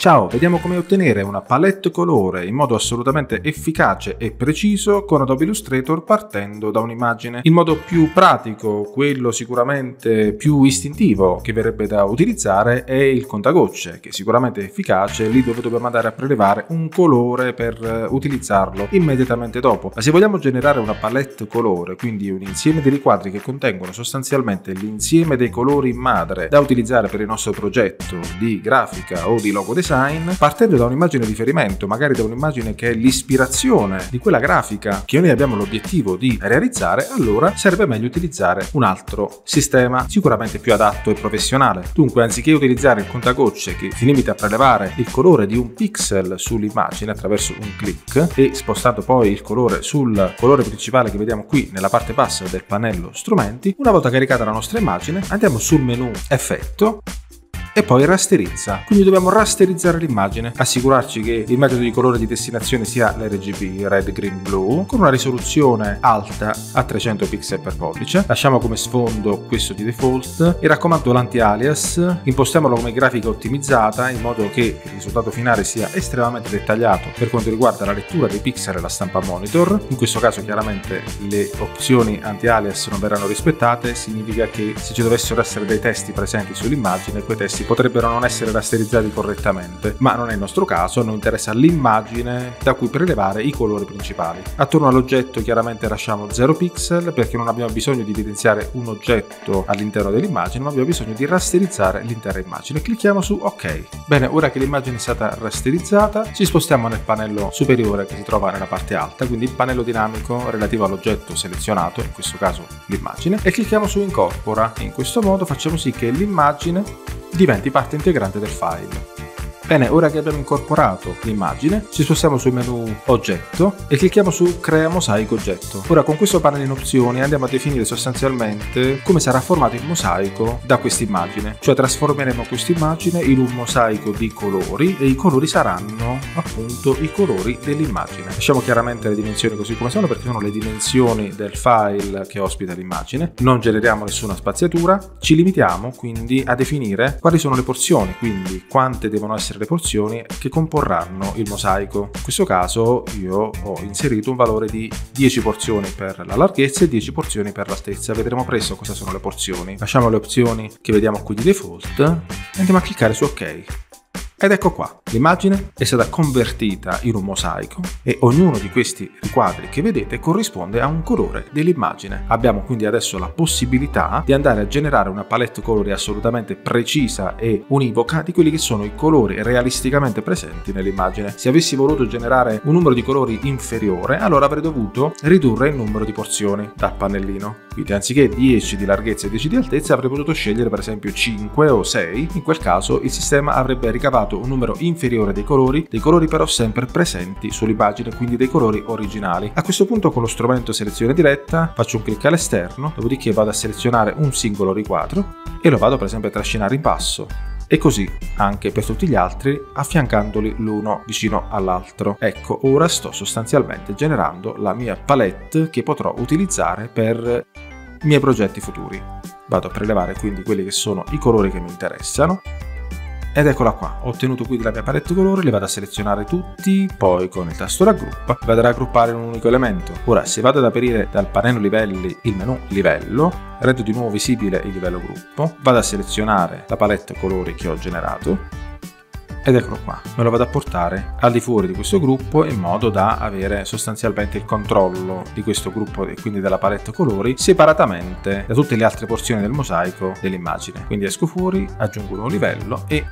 Ciao, vediamo come ottenere una palette colore in modo assolutamente efficace e preciso con Adobe Illustrator partendo da un'immagine. Il modo più pratico, quello sicuramente più istintivo che verrebbe da utilizzare, è il contagocce, che sicuramente è efficace lì dove dobbiamo andare a prelevare un colore per utilizzarlo immediatamente dopo. Ma se vogliamo generare una palette colore, quindi un insieme di riquadri che contengono sostanzialmente l'insieme dei colori madre da utilizzare per il nostro progetto di grafica o di logo design, partendo da un'immagine di riferimento, magari da un'immagine che è l'ispirazione di quella grafica che noi abbiamo l'obiettivo di realizzare, allora sarebbe meglio utilizzare un altro sistema sicuramente più adatto e professionale. Dunque, anziché utilizzare il contagocce che si limita a prelevare il colore di un pixel sull'immagine attraverso un click e spostando poi il colore sul colore principale che vediamo qui nella parte bassa del pannello strumenti, una volta caricata la nostra immagine andiamo sul menu effetto e poi rasterizza. Quindi dobbiamo rasterizzare l'immagine, assicurarci che il metodo di colore di destinazione sia l'RGB, red, green, blue, con una risoluzione alta a 300 pixel per pollice. Lasciamo come sfondo questo di default e raccomando l'anti-alias, impostiamolo come grafica ottimizzata in modo che il risultato finale sia estremamente dettagliato per quanto riguarda la lettura dei pixel e la stampa monitor. In questo caso chiaramente le opzioni anti-alias non verranno rispettate, significa che se ci dovessero essere dei testi presenti sull'immagine, quei testi potrebbero non essere rasterizzati correttamente, ma non è il nostro caso, a noi interessa l'immagine da cui prelevare i colori principali. Attorno all'oggetto chiaramente lasciamo 0 pixel perché non abbiamo bisogno di evidenziare un oggetto all'interno dell'immagine, ma abbiamo bisogno di rasterizzare l'intera immagine. Clicchiamo su OK. Bene, ora che l'immagine è stata rasterizzata, ci spostiamo nel pannello superiore che si trova nella parte alta, quindi il pannello dinamico relativo all'oggetto selezionato, in questo caso l'immagine, e clicchiamo su Incorpora. In questo modo facciamo sì che l'immagine diventi parte integrante del file. Bene, ora che abbiamo incorporato l'immagine, ci spostiamo sul menu Oggetto e clicchiamo su Crea mosaico oggetto. Ora con questo panel in opzioni andiamo a definire sostanzialmente come sarà formato il mosaico da questa immagine, cioè trasformeremo questa immagine in un mosaico di colori e i colori saranno appunto i colori dell'immagine. Lasciamo chiaramente le dimensioni così come sono perché sono le dimensioni del file che ospita l'immagine, non generiamo nessuna spaziatura, ci limitiamo quindi a definire quali sono le porzioni, quindi quante devono essere le porzioni che comporranno il mosaico. In questo caso io ho inserito un valore di 10 porzioni per la larghezza e 10 porzioni per l'altezza. Vedremo presto cosa sono le porzioni. Lasciamo le opzioni che vediamo qui di default e andiamo a cliccare su OK. Ed ecco qua, l'immagine è stata convertita in un mosaico e ognuno di questi riquadri che vedete corrisponde a un colore dell'immagine. Abbiamo quindi adesso la possibilità di andare a generare una palette colori assolutamente precisa e univoca di quelli che sono i colori realisticamente presenti nell'immagine. Se avessi voluto generare un numero di colori inferiore, allora avrei dovuto ridurre il numero di porzioni dal pannellino. Quindi anziché 10 di larghezza e 10 di altezza avrei potuto scegliere per esempio 5 o 6. In quel caso il sistema avrebbe ricavato un numero inferiore dei colori però sempre presenti sull'immagine, quindi dei colori originali. A questo punto con lo strumento selezione diretta faccio un clic all'esterno, dopodiché vado a selezionare un singolo riquadro e lo vado per esempio a trascinare in basso. E così anche per tutti gli altri, affiancandoli l'uno vicino all'altro. Ecco, ora sto sostanzialmente generando la mia palette che potrò utilizzare per i miei progetti futuri. Vado a prelevare quindi quelli che sono i colori che mi interessano. Ed eccola qua, ho ottenuto quindi la mia palette colore, li vado a selezionare tutti, poi con il tasto raggruppa vado a raggruppare in un unico elemento. Ora se vado ad aprire dal pannello livelli il menu livello, rendo di nuovo visibile il livello gruppo, vado a selezionare la palette colori che ho generato ed eccolo qua, me lo vado a portare al di fuori di questo gruppo in modo da avere sostanzialmente il controllo di questo gruppo e quindi della palette colori separatamente da tutte le altre porzioni del mosaico dell'immagine. Quindi esco fuori, aggiungo un nuovo livello e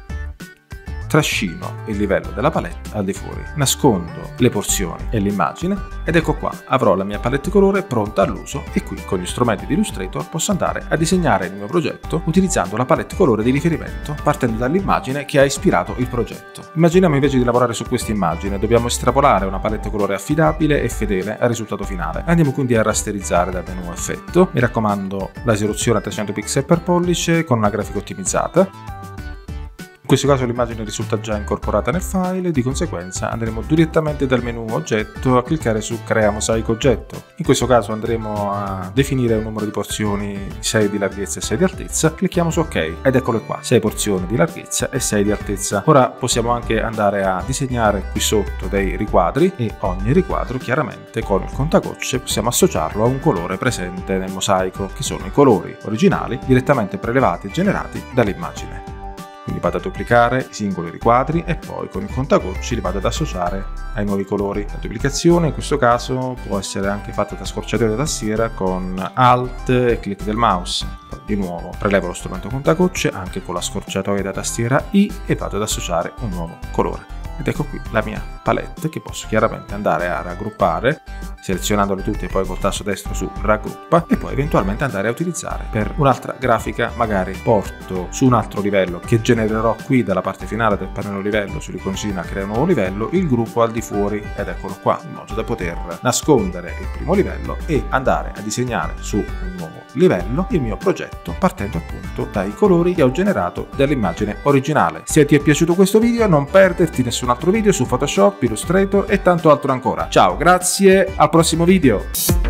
trascino il livello della palette al di fuori, nascondo le porzioni e l'immagine ed ecco qua, avrò la mia palette colore pronta all'uso e qui con gli strumenti di Illustrator posso andare a disegnare il mio progetto utilizzando la palette colore di riferimento partendo dall'immagine che ha ispirato il progetto. Immaginiamo invece di lavorare su questa immagine, dobbiamo estrapolare una palette colore affidabile e fedele al risultato finale. Andiamo quindi a rasterizzare dal menu effetto, mi raccomando la risoluzione a 300 pixel per pollice con una grafica ottimizzata. In questo caso l'immagine risulta già incorporata nel file e di conseguenza andremo direttamente dal menu oggetto a cliccare su crea mosaico oggetto. In questo caso andremo a definire un numero di porzioni 6 di larghezza e 6 di altezza, clicchiamo su ok ed eccole qua, 6 porzioni di larghezza e 6 di altezza. Ora possiamo anche andare a disegnare qui sotto dei riquadri e ogni riquadro chiaramente con il contagocce possiamo associarlo a un colore presente nel mosaico, che sono i colori originali direttamente prelevati e generati dall'immagine. Quindi vado a duplicare i singoli riquadri e poi con il contagocci li vado ad associare ai nuovi colori. La duplicazione in questo caso può essere anche fatta da scorciatoia da tastiera con Alt e clic del mouse. Poi di nuovo prelevo lo strumento contagocce anche con la scorciatoia da tastiera I e vado ad associare un nuovo colore. Ed ecco qui la mia palette che posso chiaramente andare a raggruppare selezionandole tutte e poi col tasto destro su raggruppa e poi eventualmente andare a utilizzare per un'altra grafica. Magari porto su un altro livello che genererò qui dalla parte finale del pannello livello sull'iconcina crea un nuovo livello, il gruppo al di fuori ed eccolo qua, in modo da poter nascondere il primo livello e andare a disegnare su un nuovo livello il mio progetto partendo appunto dai colori che ho generato dell'immagine originale. Se ti è piaciuto questo video non perderti nessun altro video su Photoshop, Illustrator e tanto altro ancora. Ciao, grazie, al prossimo video!